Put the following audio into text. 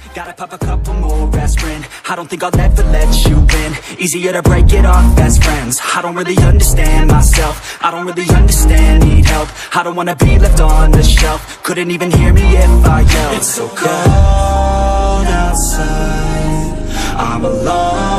Gotta pop a couple more aspirin. I don't think I'll ever let you in. Easier to break it off best friends. I don't really understand myself. I don't really understand, need help. I don't wanna be left on the shelf. Couldn't even hear me if I yelled. It's so cold outside, I'm alone